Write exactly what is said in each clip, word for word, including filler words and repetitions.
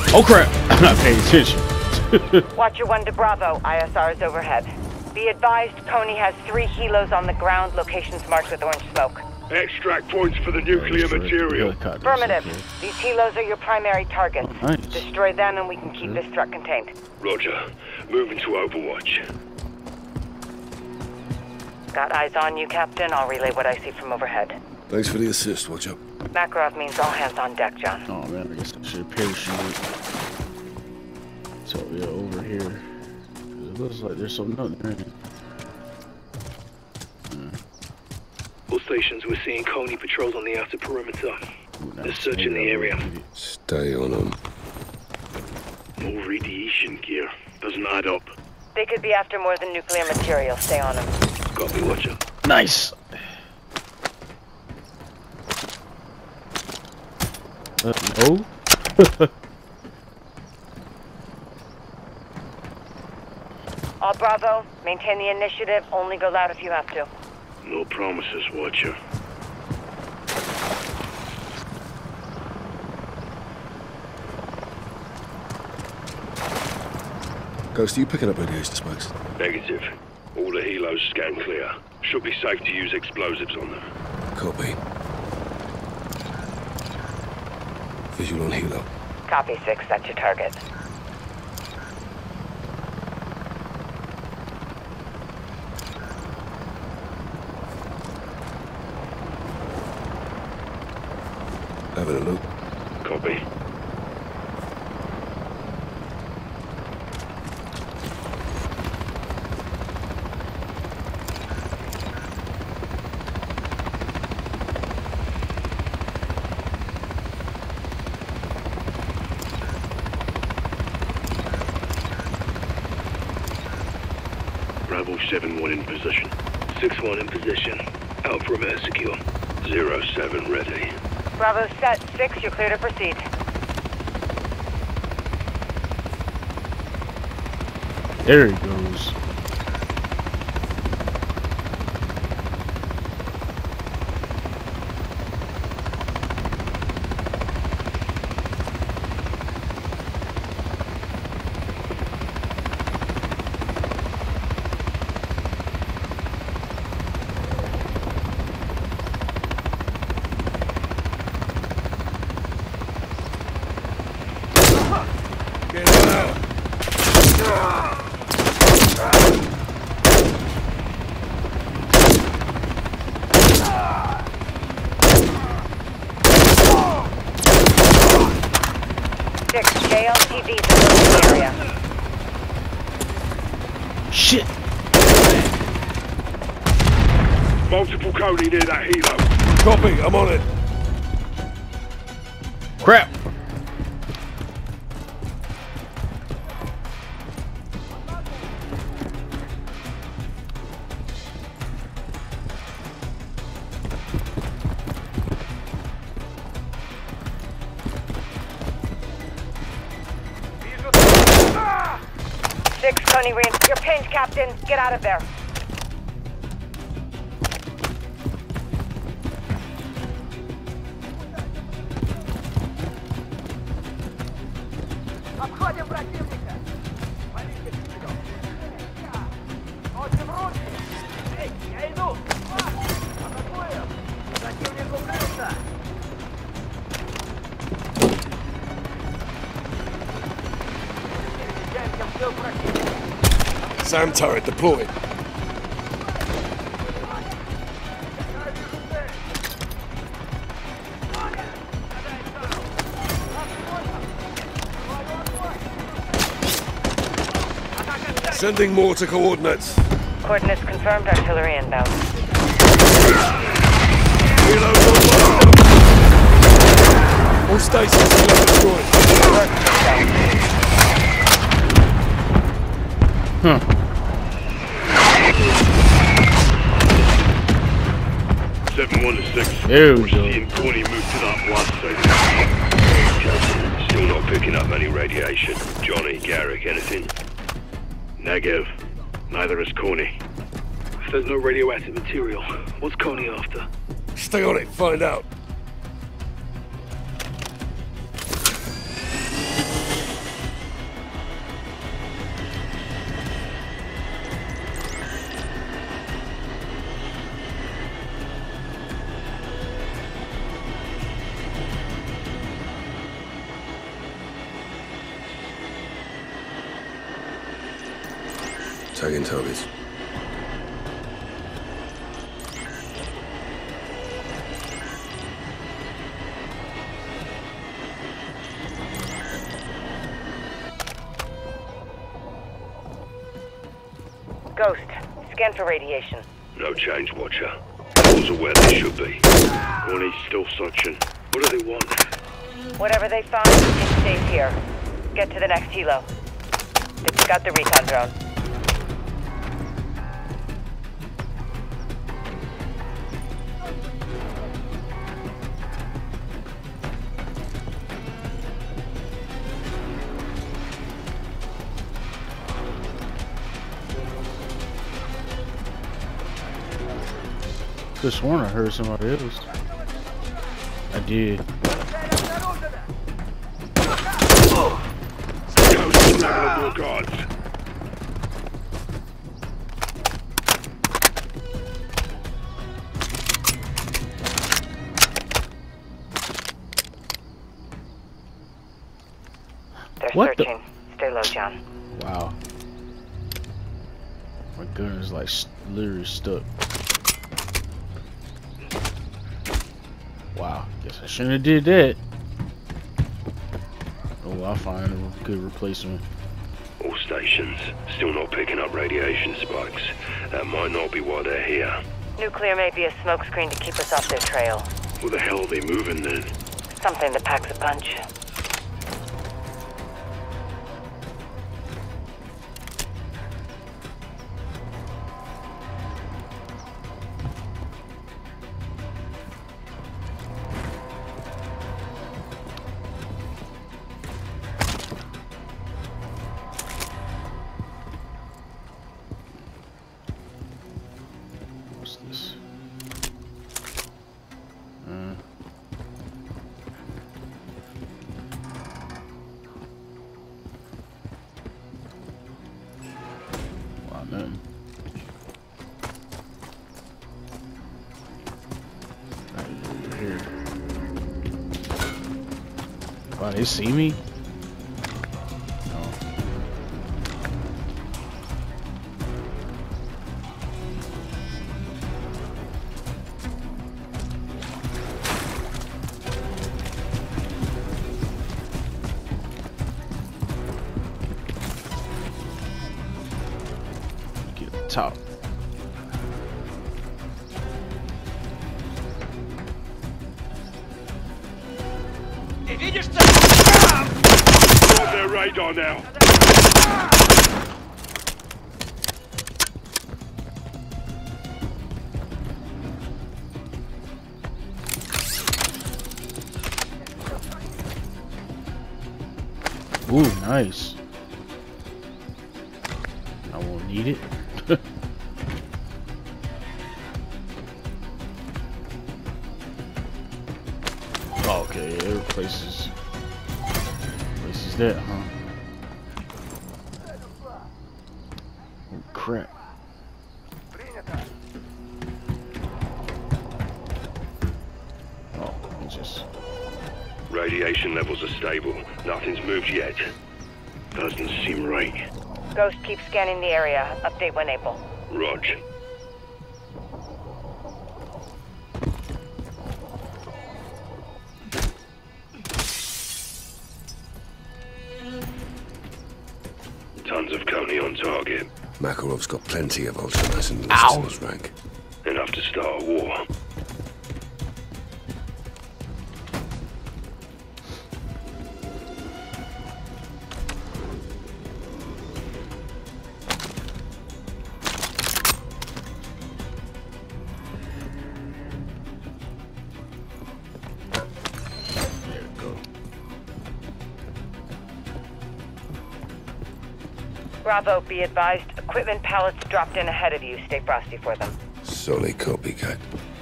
Oh crap! I'm not paying attention. Watcher one to Bravo. I S R is overhead. Be advised, Coney has three helos on the ground, locations marked with orange smoke. Extract points for the nuclear material. Affirmative. These helos are your primary targets. Oh, nice. Destroy them and we can keep this threat contained. Roger. Moving to Overwatch. Got eyes on you, Captain. I'll relay what I see from overhead. Thanks for the assist, Watcher. Makarov means all hands on deck, John. Oh man, I guess I should parachute. So yeah, over here. It looks like there's some nothing there. Yeah. All stations, we're seeing Coney patrols on the outer perimeter. Ooh, They're searching the area. Stay on them. More radiation gear. Doesn't add up. They could be after more than nuclear material. Stay on them. Copy, Watcher. Nice. Uh, no. All Bravo, maintain the initiative. Only go loud if you have to. No promises, Watcher. Ghost, are you picking up radiation spikes? Negative. All the helos scan clear. Should be safe to use explosives on them. Copy. Visual on helo. Copy, six. That's your target. Having a look. Copy. Bravo seven one in position. six one in position. Out perimeter secure. zero seven ready. Bravo set. Six. You're clear to proceed. There he goes. Six. J L T V's in the area. Shit. Multiple Coney near that helo. Copy, I'm on it. Crap. Six. Coney, re- you're pinned, Captain. Get out of there. Обходим противника! Полиция вперед! Носим руки! Эй, я иду! Атакуем! Противник укрылся! Встречаемся в тыл противника! SAM turret deployed. Sending more to coordinates. Coordinates confirmed. Artillery inbound. Reload on. All stations helo destroyed. Huh. seven one to six. There we We're go. seeing Coney move to that blast station. Still not picking up any radiation. Johnny, Garrick, anything? Negative. Neither is Coney. If there's no radioactive material, what's Coney after? Stay on it, find out. Tagging targets. Ghost, scan for radiation. No change, Watcher. Levels are where they should be. Corny's still searching. What do they want? Whatever they find, it's safe here. Get to the next helo. They took out the recon drone. Could sworn I heard somebody else. I did. Ghost, level your guards. They're What the- searching. Stay low, John. Wow. My gun is like st- literally stuck. Wow. Guess I shouldn't have did that. Oh, I'll find a good replacement. All stations still not picking up radiation spikes. That might not be why they're here. Nuclear may be a smokescreen to keep us off their trail. Where the hell are they moving then? Something that packs a punch. What's this? Uh, wow, nothing. Right over here. Wow, they see me? Top. On their radar now. Ooh, nice. I won't need it. Oh, okay, yeah, it replaces replaces that, huh? Oh, crap. Oh, it just Radiation levels are stable. Nothing's moved yet. Doesn't seem right. Ghost, keep scanning the area. Update when able. Rog. Tons of Coney on target. Makarov's got plenty of ultramass and in his rank. Enough to start a war. there we go. Bravo, be advised. Equipment pallets dropped in ahead of you. Stay frosty for them. Solid copycat.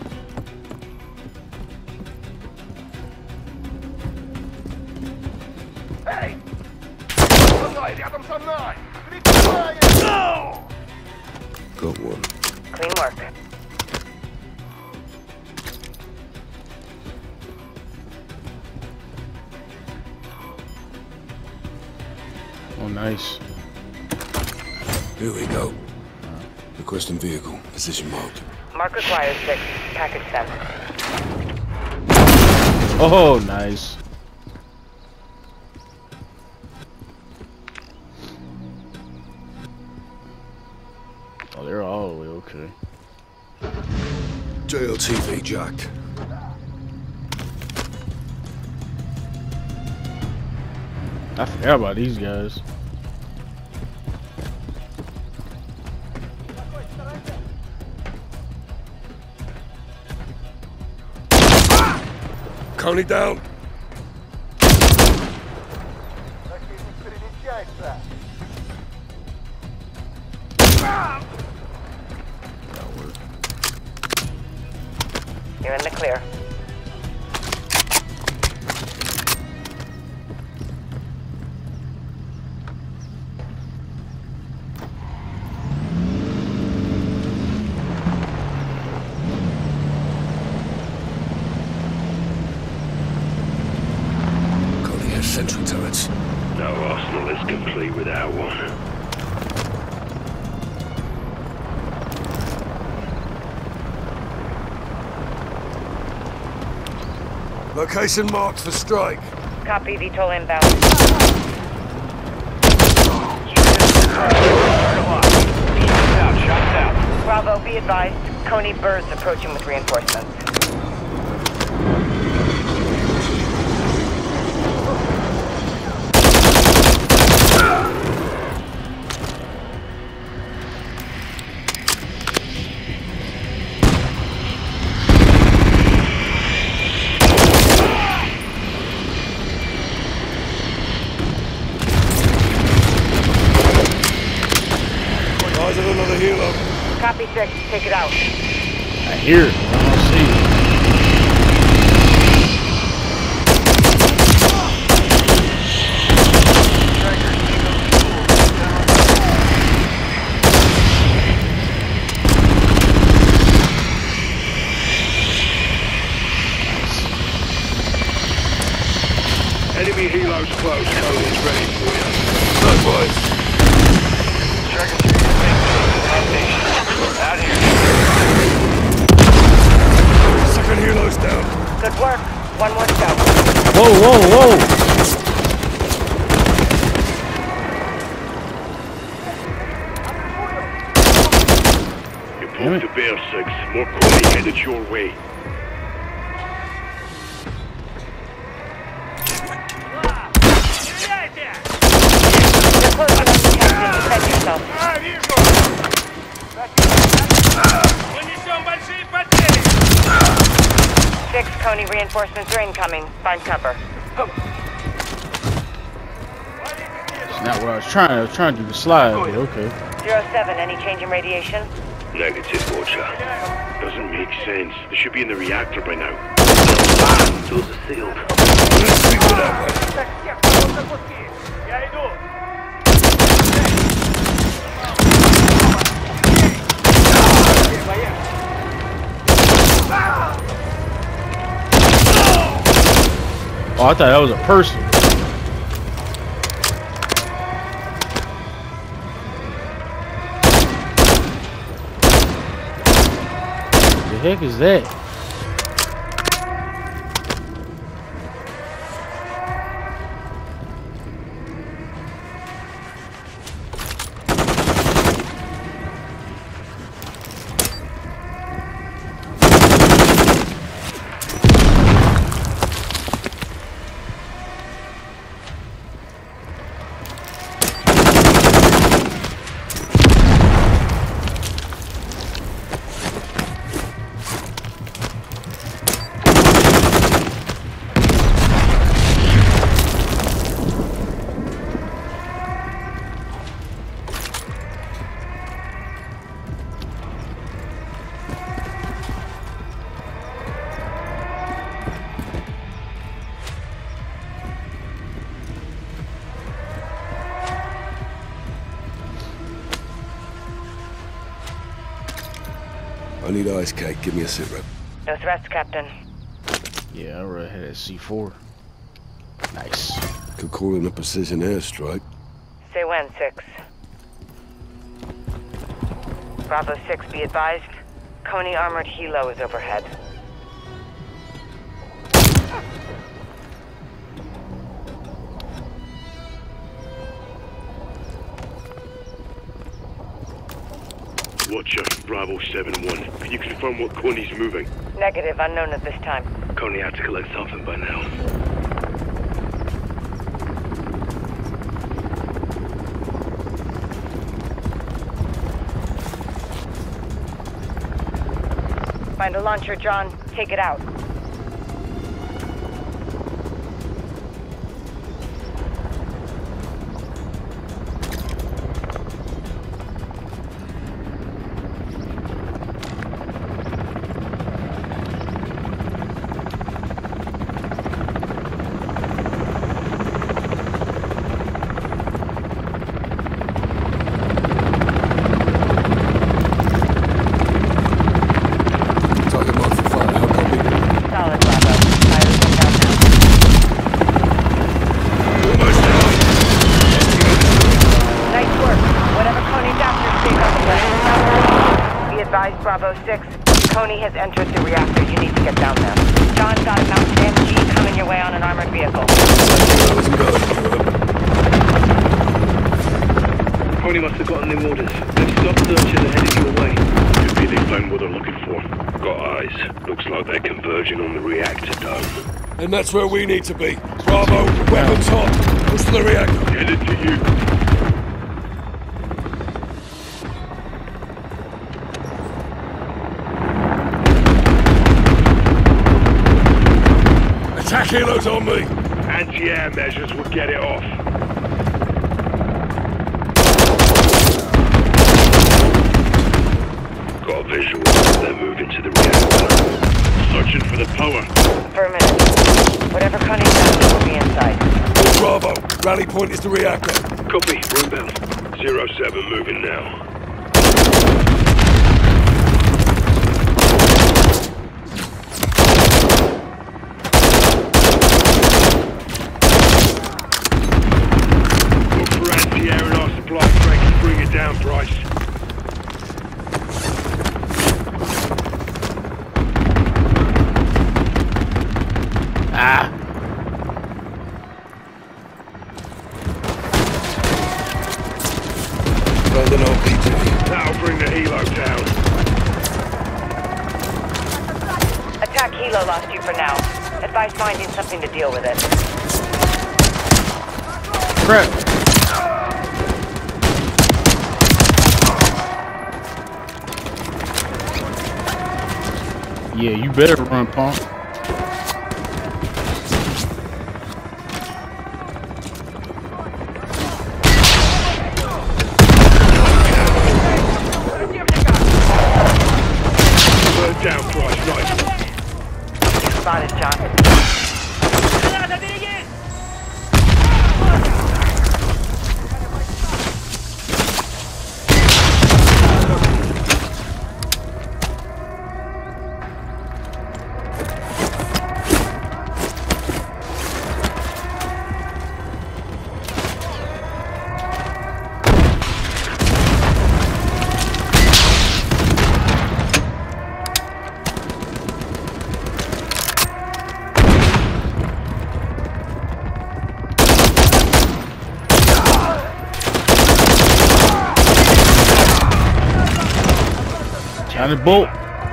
Эй! Со мной, рядом со мной! Прикрывай! Got one. Clean work. Oh, nice. Here we go. Requesting vehicle. Position marked. Mark required six. Package sent. Oh, nice. Oh, they're all the way okay. J L T V jacked. I forgot about these guys. Coney down. You're in the clear. Coney has sentry turrets. No arsenal is complete without one. Location marked for strike. Copy, V TOL inbound. Bravo, be advised. Coney birds approaching with reinforcements. Eyes on another helo. Copy six, take it out. I hear it. I don't see it. Enemy helos close. Coney's ready for you. Good boys. Out here. Second helo's down. Good work. One more to go. Whoa, whoa, whoa! You moved to Bear six. More Coney headed your way. You're close enough to captain. Defend yourself. Six, Coney reinforcements are incoming. Find cover. It's not what I was trying. I was trying to do the slide, but okay. Zero seven, any change in radiation? Negative, Watcher. Doesn't make sense. They should be in the reactor by now. Those are sealed. Let's speak to that way. Я иду. Oh, I thought that was a person. The heck is that? I need ice cake. Give me a sit rep. No threats, Captain. Yeah, I already had a C four. Nice. Could call in a precision airstrike. Say when, Six. Bravo six, be advised. Coney armored helo is overhead. Watcher, Bravo seven one. Can you confirm what Coney's moving? Negative, unknown at this time. Coney had to collect something by now. Find a launcher, John. Take it out. Bravo six, Coney has entered the reactor. You need to get down there. John's got a mounted M G coming your way on an armored vehicle. Coney must have gotten new orders. They've stopped searchers and headed your way. Could be they found what they're looking for. Got eyes. Looks like they're converging on the reactor dome. And that's where we need to be. Bravo, weapons hot. Push to the reactor. Headed to you. Attack helos on me! Anti-air measures will get it off. Got a visual. They're moving to the reactor. Searching for the power. Affirmative. Whatever Coney's after will be inside. Bravo, rally point is the reactor. Copy, we're inbound. Zero seven moving now. Down, Bryce. Ah. Well done, O P G. That'll bring the helo down. Attack helo lost you for now. Advise finding something to deal with it. Crap. Yeah, you better run, punk. Bird down, Price, nice. Spotted, John. Down the boat.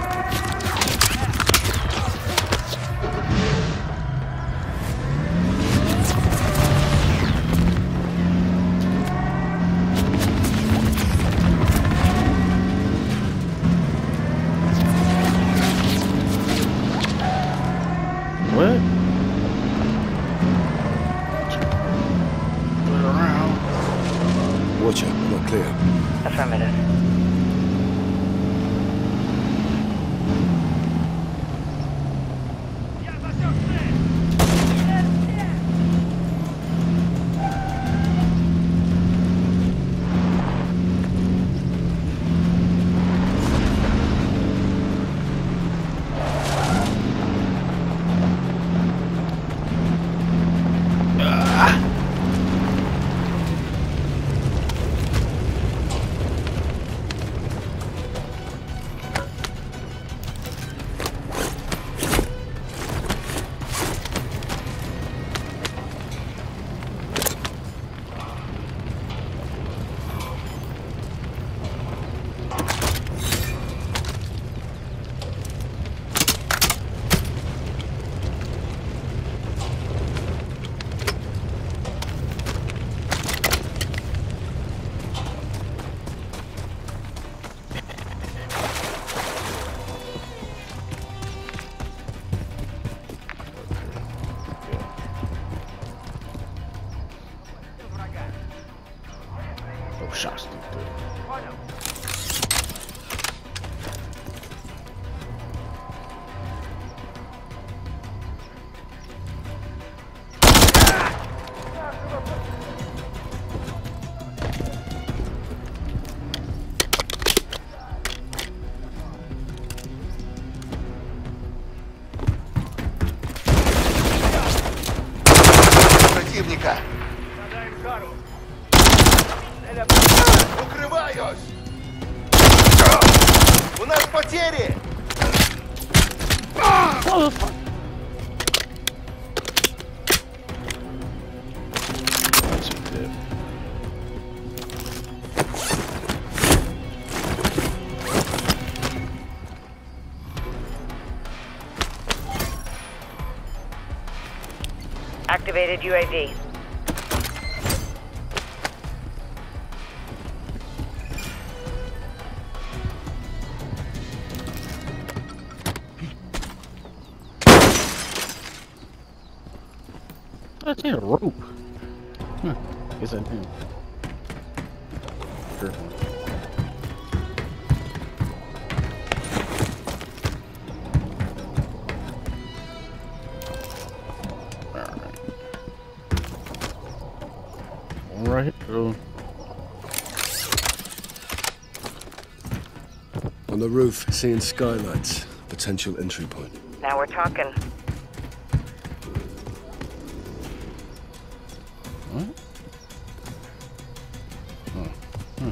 What? Turn around. Watch out, we're not clear. Affirmative. shots. Противника! Укрываюсь! У нас потери! That's a bit. Activated U A V. That's a rope. Huh. Guess I did. Sure. Alright. Alright, so. On the roof, seeing skylights. Potential entry point. Now we're talking. What? Oh. Hmm.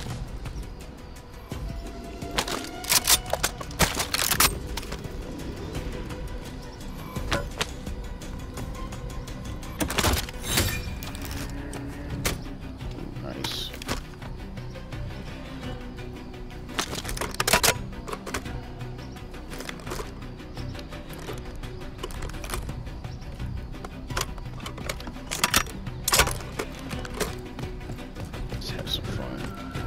Nice. Let's have some fun.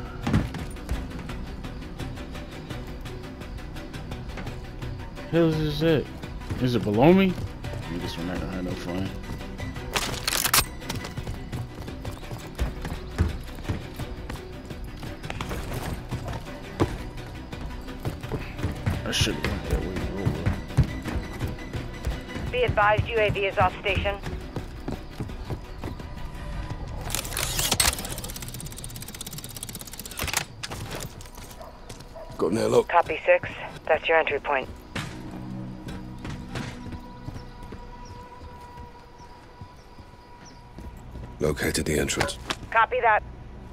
Hell is this it? Is it below me? I guess we're not gonna have no fun. I should have went that way. Oh, well. Be advised, U A V is off station. Got an airlock. Copy six. That's your entry point. Located the entrance. Copy that.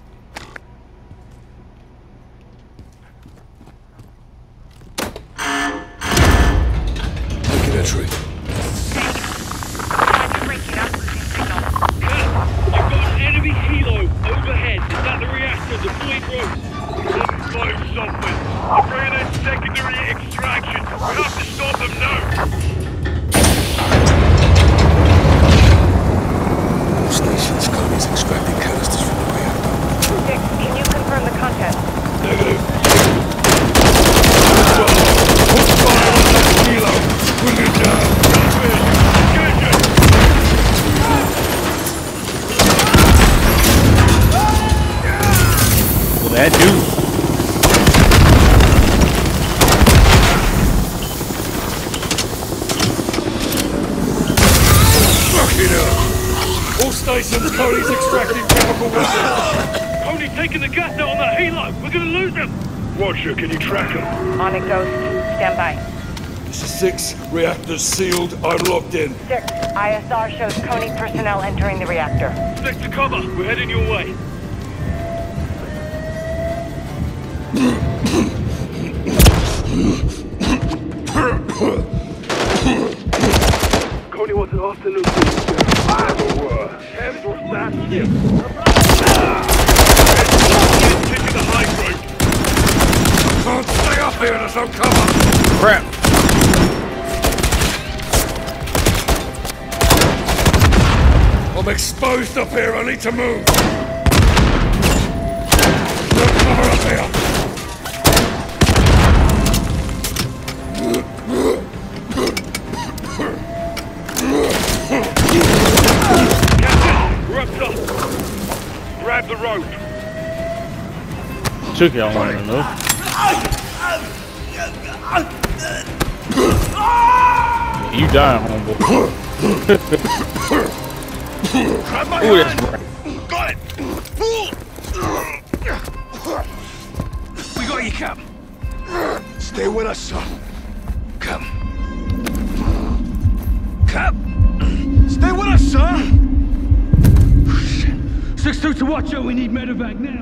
Making entry. You've got an enemy helo overhead. Is that the reactor deployed road? Find something. Afraid of secondary extraction. We have to stop them now. All stations, Connie's extracting canisters from the reactor. Six, can you confirm the content? Negative. Put fire on that helo. Bring it down. Get it. Well, that dude. Fucking hell! All stations, Coney's extracting chemical weapons. Coney taking the gas out on that helo. We're gonna lose him. Roger, can you track him? On it, Ghost. Stand by. This is six. Reactors sealed. I'm locked in. Six, I S R shows Coney personnel entering the reactor. Stick to cover. We're heading your way. Coney was an afternoon. Heads was that ship. Taking the high ground. Can't stay up here. There's no cover. Crap. I'm exposed up here. I need to move. No cover up here. Captain, we're up top. Grab the rope. took y'all long enough. You die, homeboy. Ooh, that's right. Got it! We got you, Cap. Stay with us, son. Cap. Cap. Stay with us, son! six two to Watcher, we need medevac now.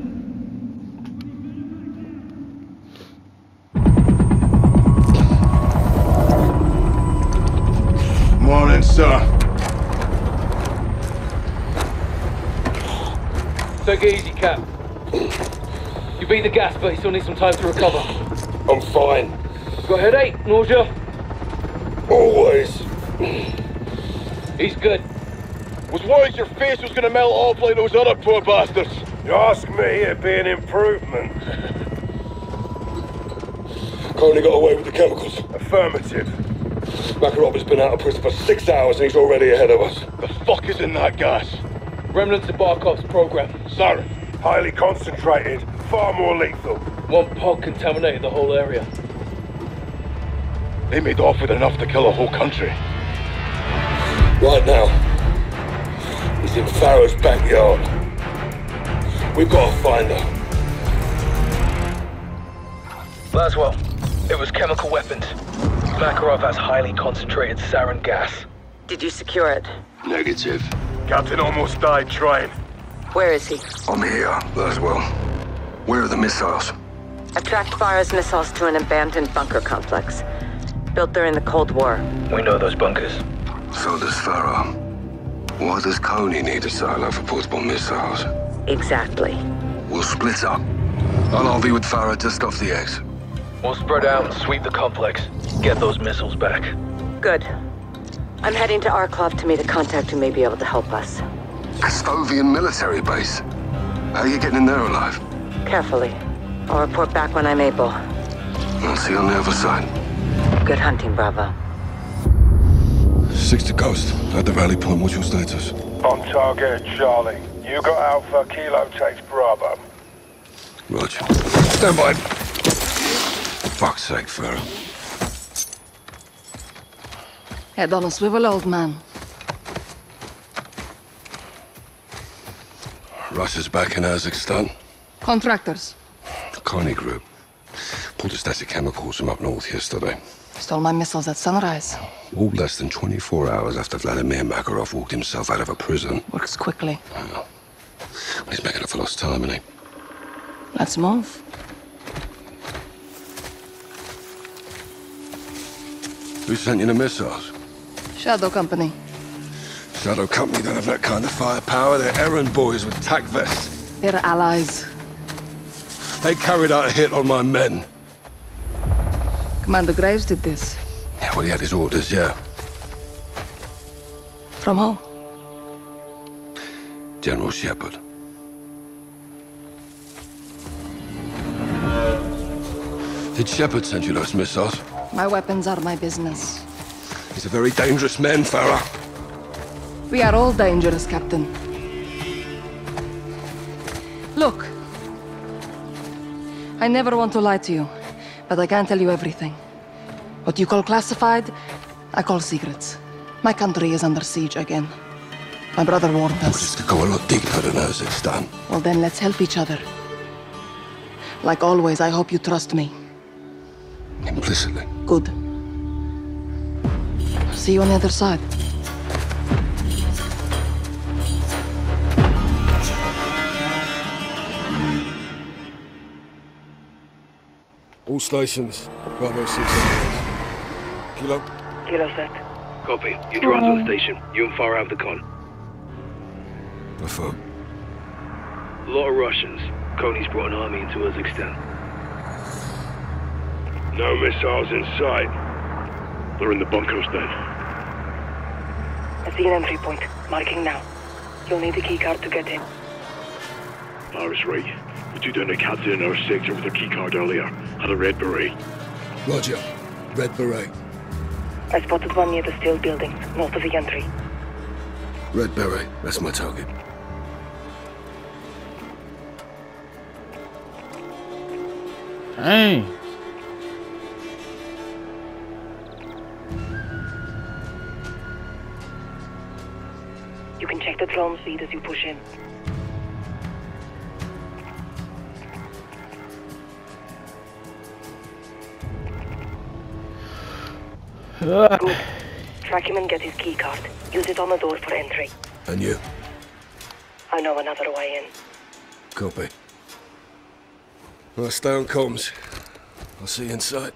Morning, sir. Take it easy, Cap. You beat the gas, but you still need some time to recover. I'm fine. Got a headache? Nausea? Always. He's good. Was worried your face was gonna melt off like those other poor bastards. You ask me, it'd be an improvement. Coney got away with the chemicals. Affirmative. Makarov has been out of prison for six hours and he's already ahead of us. The fuck is in that gas? Remnants of Barkov's program. Sir, highly concentrated, far more lethal. One pod contaminated the whole area. They made off with enough to kill a whole country. Right now, he's in Farrow's backyard. We've got to find her. Laswell, it was chemical weapons. Makarov has highly concentrated sarin gas. Did you secure it? Negative. Captain almost died trying. Where is he? I'm here, Laswell. Where are the missiles? I tracked Farah's missiles to an abandoned bunker complex. Built during the Cold War. We know those bunkers. So does Farah. Why does Coney need a silo for portable missiles? Exactly. We'll split up. I'll R V with Farah just off the X. We'll spread out and sweep the complex. Get those missiles back. Good. I'm heading to Arklov to meet a contact who may be able to help us. Castovian military base. How are you getting in there alive? Carefully. I'll report back when I'm able. I'll see you on the other side. Good hunting, Bravo. Six to Ghost. At the rally point, what's your status? On target, Charlie. You got Alpha, Kilo takes Bravo. Roger. Stand by. For fuck's sake, Farah. Head on a swivel, old man. Russia's back in Kazakhstan. Contractors. The Coney Group. Pulled a stash of chemicals from up north yesterday. Stole my missiles at sunrise. All less than twenty-four hours after Vladimir Makarov walked himself out of a prison. Works quickly. Well, he's making it for lost time, isn't he? Let's move. Who sent you the missiles? Shadow Company. Shadow Company don't have that kind of firepower. They're errand boys with tac vests. They're allies. They carried out a hit on my men. Commander Graves did this. Yeah, well, he had his orders, yeah. From who? General Shepard. Did Shepard send you those missiles? My weapons are my business. He's a very dangerous man, Farah. We are all dangerous, Captain. Look. I never want to lie to you, but I can't tell you everything. What you call classified, I call secrets. My country is under siege again. My brother warned us. This could go a lot deeper than Kazakhstan. Well, then let's help each other. Like always, I hope you trust me. Implicitly. Good. See you on the other side. All stations. Bravo six. Kilo. Kilo set. Copy. You drones on the station. You and Farah have the con. Affirm. A lot of Russians. Coney's brought an army into Kazakhstan. No missiles in sight. They're in the bunkers then. I see an entry point. Marking now. You'll need a keycard to get in. Lara's right. The two down the captain in our sector with a keycard earlier had a red beret. Roger. Red beret. I spotted one near the steel buildings, north of the entry. Red beret. That's my target. Dang. You can check the drone feed as you push in. Uh. Good. Track him and get his key card. Use it on the door for entry. And you? I know another way in. Copy. Well, stay on comms. I'll see you inside.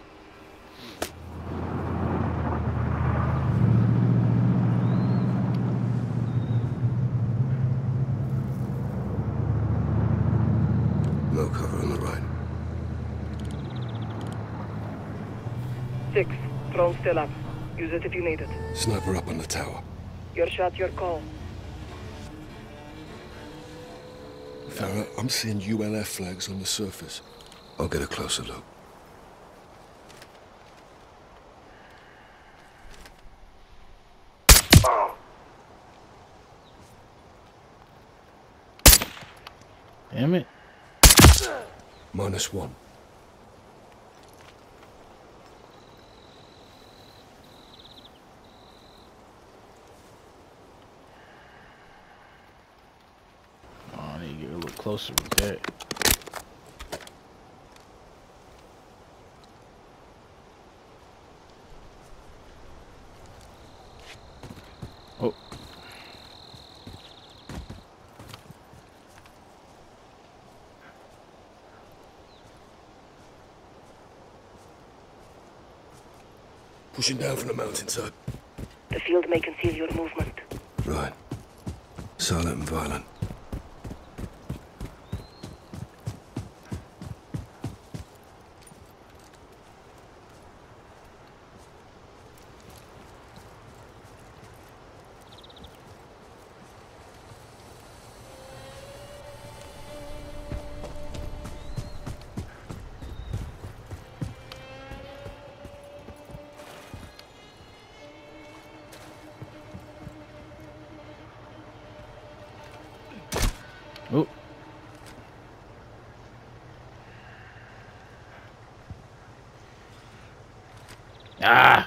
No cover on the right. Six. Drone still up. Use it if you need it. Sniper up on the tower. Your shot, your call. Farah, I'm seeing U L F flags on the surface. I'll get a closer look. Damn it. Minus one. Oh, I need to get a little closer with that. Oh. Pushing down from the mountainside. The field may conceal your movement. Right. Silent and violent. Oh. Ah.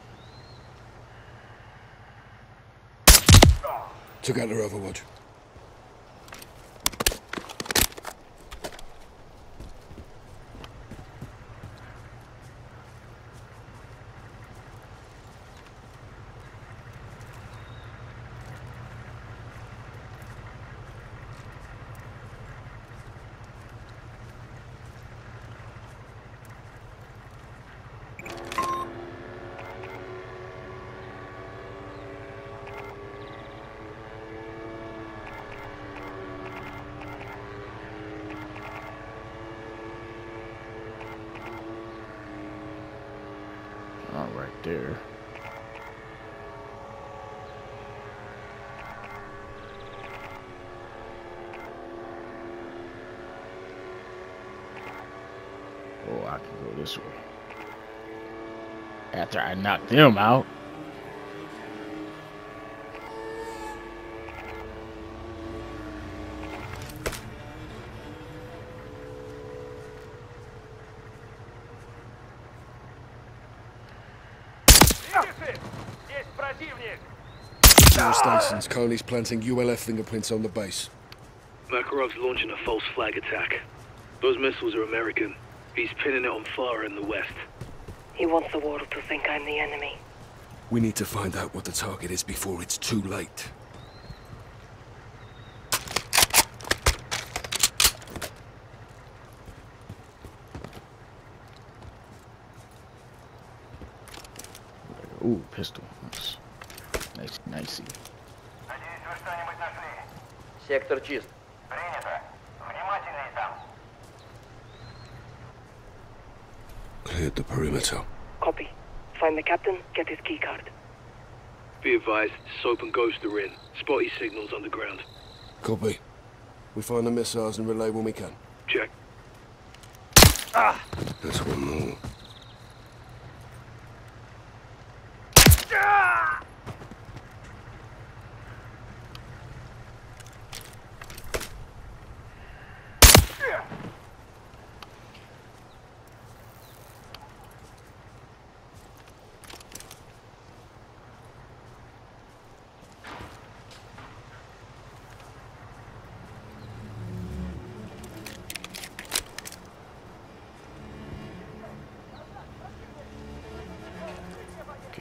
Took out their overwatch. All right there. Oh, I can go this way. After I knock them out. Power stations. Coney's planting U L F fingerprints on the base. Makarov's launching a false flag attack. Those missiles are American. He's pinning it on Farah in the west. He wants the world to think I'm the enemy. We need to find out what the target is before it's too late. Ooh, pistol. Nice. Nice, nicey. Сектор чист. Cleared the perimeter. Copy. Find the captain, get his key card. Be advised, Soap and Ghost are in. Spotty signals underground. Copy. We find the missiles and relay when we can. Check. Ah! That's one more.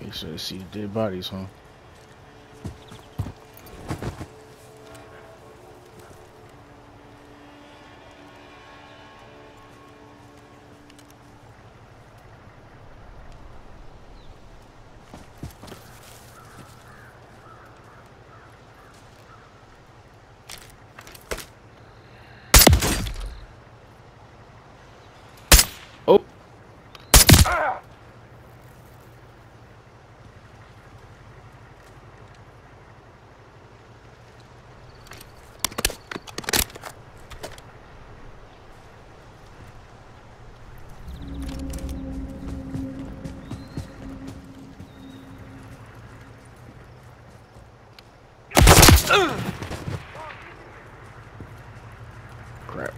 Make sure they see the dead bodies, huh? Oh. Crap.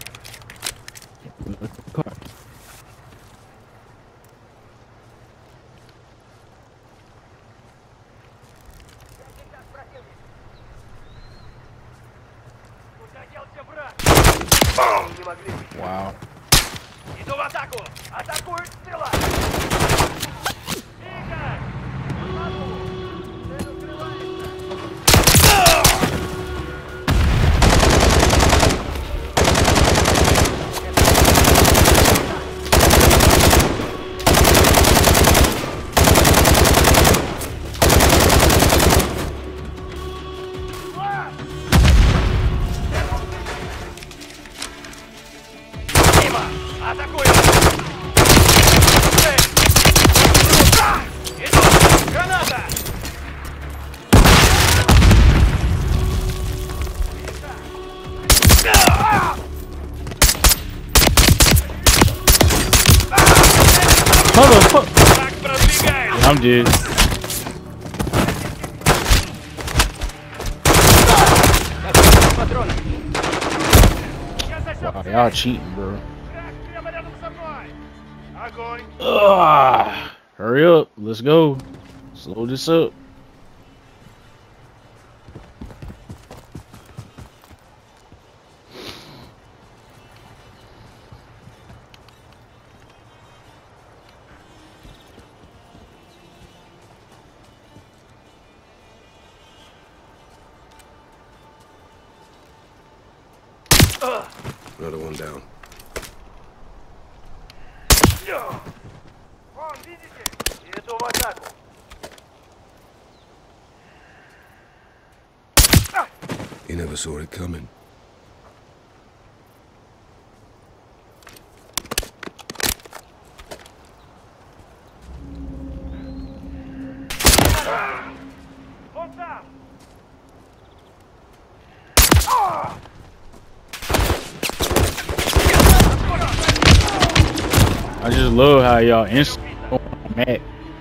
Wow. Иду в атаку! Атакуют стрела! Игорь! Цель укрывается! Атакуем! Иду! Граната! Motherfucker! Так продвигаем! I'm dead. Wow, y'all cheating, bro. Прямо рядом со мной! Огонь! Ugh. Hurry up. Let's go. Slow this up. Another one down. Вон, видите? Иду в атаку! You never saw it coming. Вон там! I just love how y'all instantly go on the map.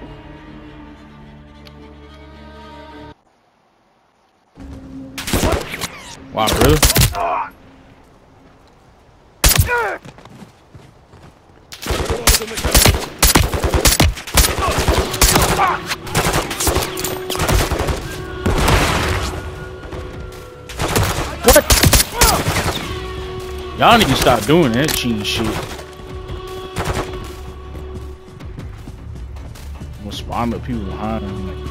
Wow, really? What? Y'all need to stop doing that cheating shit. I'm gonna spawn up people behind them.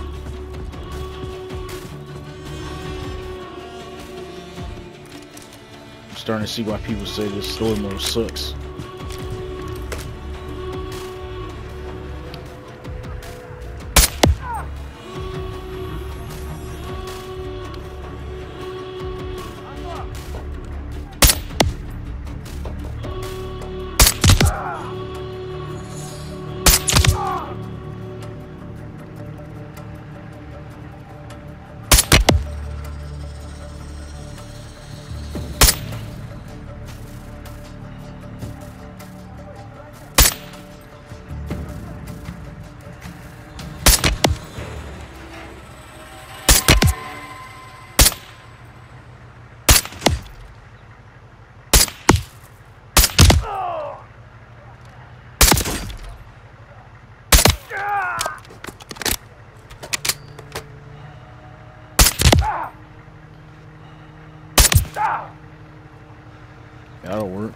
I'm starting to see why people say this story mode sucks. That'll work.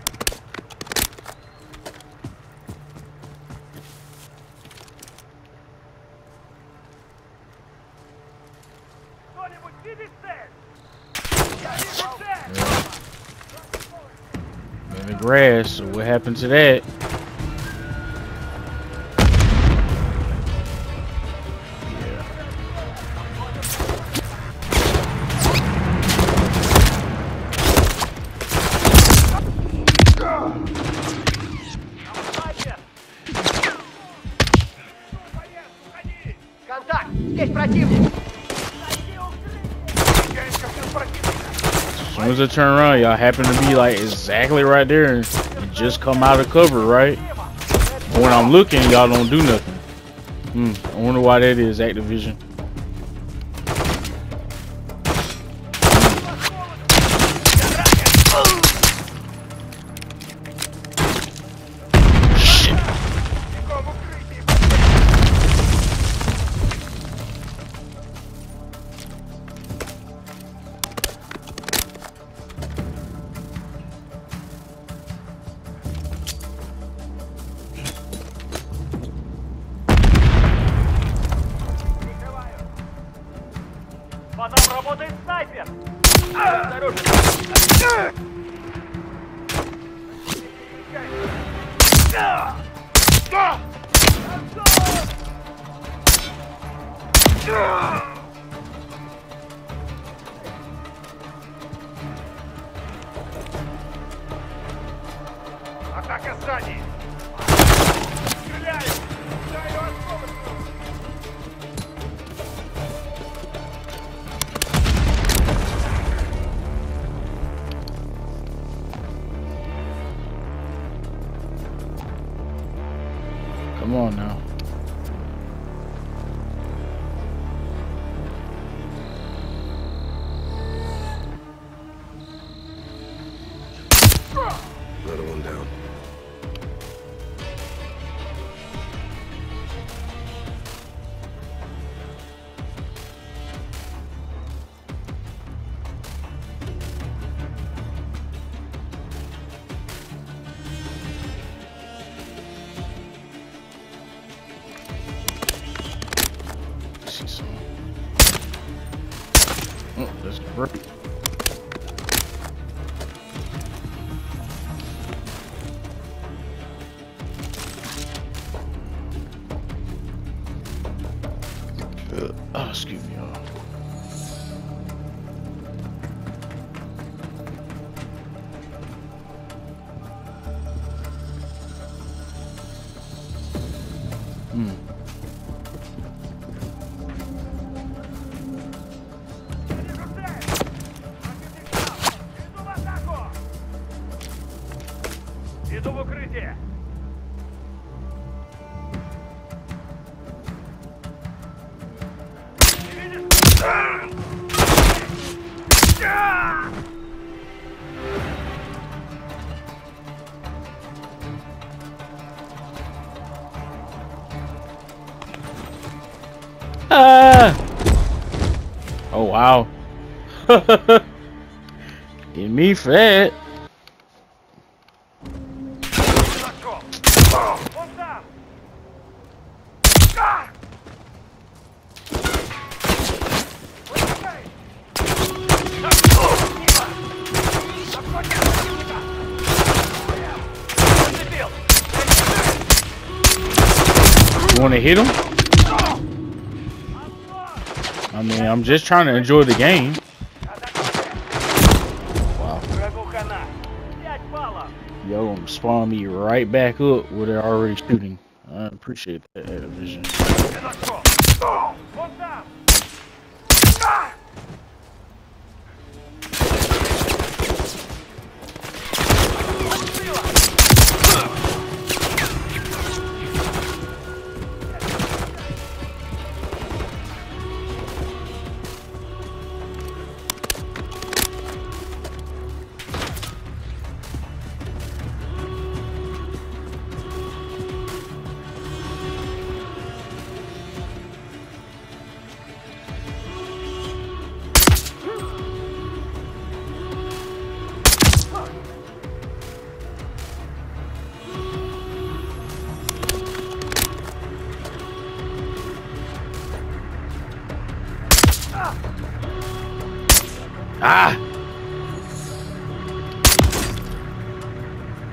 the grass. So what happened to that? Контакт! Здесь противник! As soon as I turn around, y'all happen to be like exactly right there and just come out of cover, right? But when I'm looking, y'all don't do nothing. Hmm, I wonder why that is, Activision. По нам работает снайпер! Осторожно! Атака сзади! Стреляю! Стреляю осколочную! Come on now. Another one down. See some. Oh, that's great. Uh, oh, excuse me, y'all. Hmm. Иду в укрытие! Не видишь? Ah! Oh wow! Didn't mean for that. Вон там! You want to hit him? I mean, I'm just trying to enjoy the game. Wow. Yo, spawn me right back up where they're already shooting. I appreciate that, Activision. Ah!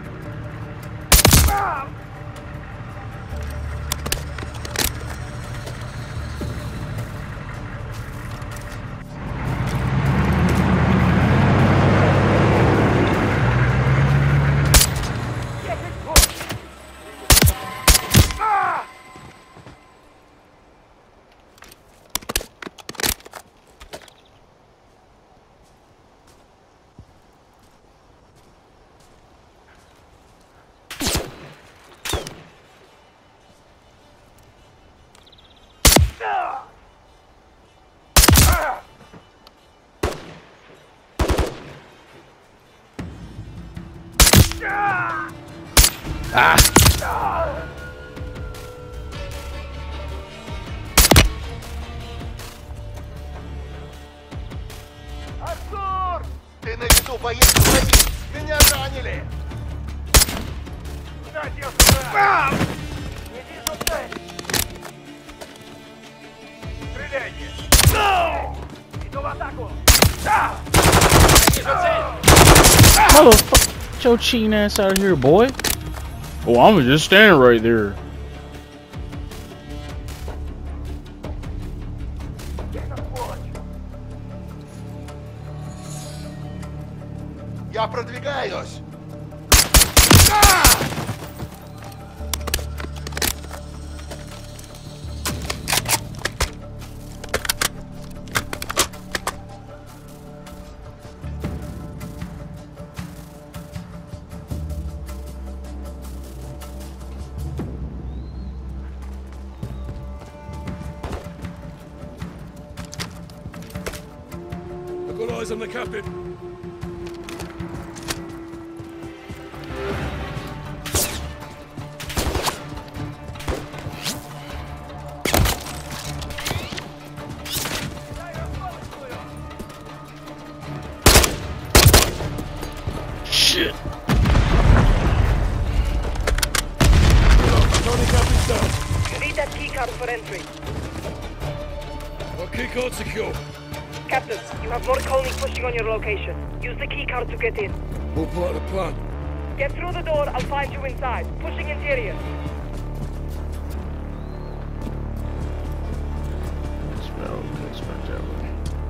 Ah! Артур! Ты на виду боец своих! Меня ранили! Дайте сюда! Не вижу цель! Стреляйте! Иду в атаку! Не вижу цель! Motherfucker, get your cheating ass out of here, boy. Oh, I'm just standing right there. Я продвигаюсь! I've got eyes on the captain. Shit. Tony, captain's down. You need that keycard for entry. Our key card secure. Captain, you have more Coney pushing on your location. Use the keycard to get in. All part of the plan. Get through the door, I'll find you inside. Pushing interior. Spell, okay, spell that way.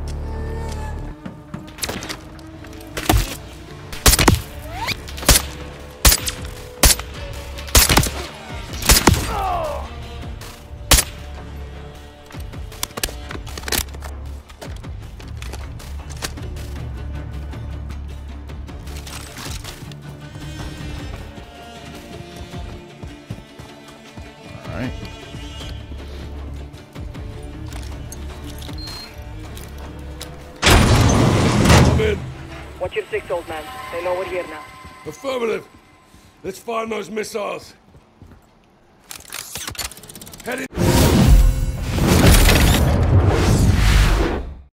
Alright. I'm in. Watch your six, old man. They know we're here now. Affirmative. Let's find those missiles. Heading.